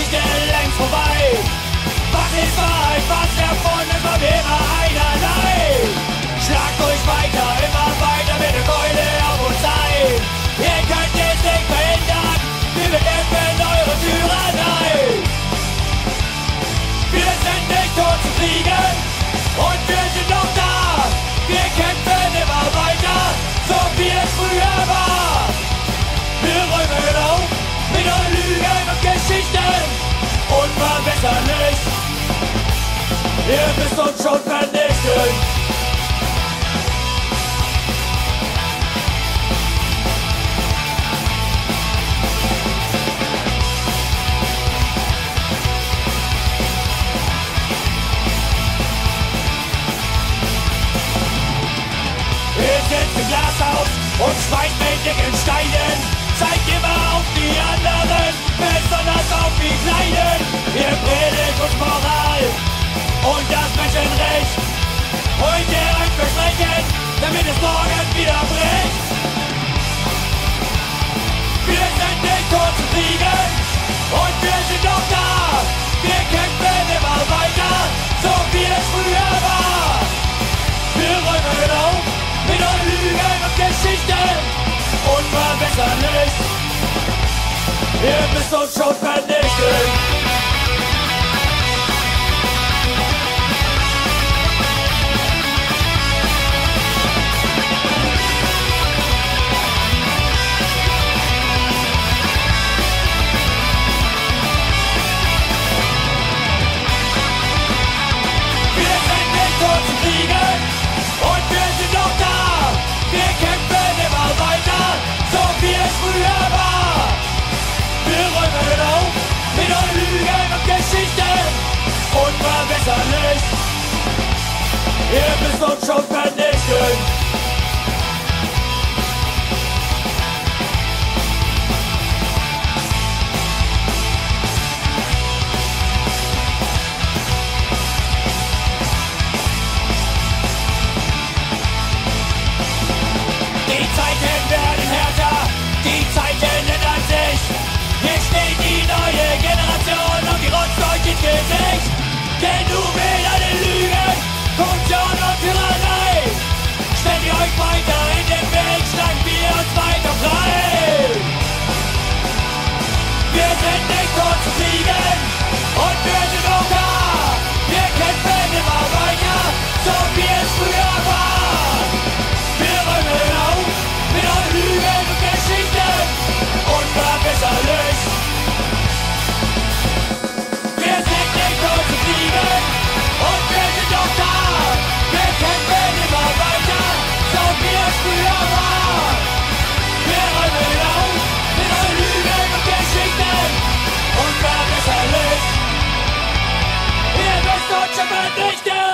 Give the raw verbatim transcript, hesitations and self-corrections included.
Geschichte längst vorbei. Was ist Wahrheit, was erfunden von wäre einerlei. Schlagt euch weiter, immer weiter mit der Keule auf uns ein. Ihr könnt es nicht verhindern, wir bekämpfen eure Tyrannei. Wir sind nicht tot zu kriegen und wir sind noch da. Wir kämpfen immer weiter, so wie es früher war. Wir räumen auf mit euren Lügen und Geschichten unverbesserlich. Ihr müsst uns schon vernichten. Ihr sitzt im Glashaus und schweigt mit dicken Steinen. Zeigt immer auf die anderen, besonders auf die Kleinen. Ihr predigt uns Moral und das Menschenrecht. Heute ein Versprechen, damit es morgen wieder bricht. Wir sind nicht tot zu kriegen und wir sind noch da. Wir kämpfen immer weiter, so wie es früher war. Wir räumen auf mit euren Lügen und Geschichten unverbesserlich. Ihr müsst uns schon vernichten. Wir sind nicht tot zu kriegen und wir sind noch da. Wir kämpfen immer weiter, so wie es früher war. Wir räumen auf mit euren Lügen und Geschichten unverbesserlich. Ihr müsst uns schon vernichten. Die Zeiten werden härter, die Zeiten ändern sich. Hier steht die neue Generation und die rotzt euch ins Gesicht. Genug mit allen Lügen, Korruption und Tyrannei. Stellt ihr euch weiter in den Weg, schlagen wir uns weiter frei. Wir sind nicht tot zu kriegen und wir sind auch da. Wir kämpfen immer weiter, so wie es früher war. Wir räumen auf mit euren Lügen und Geschichten unverbesserlich. Wir sind nicht tot zu kriegen und wir sind auch da. Wir kämpfen immer weiter, so wie es früher war. Wir räumen auf mit euren Lügen und Geschichten unverbesserlich. Ihr müsst uns schon vernichten.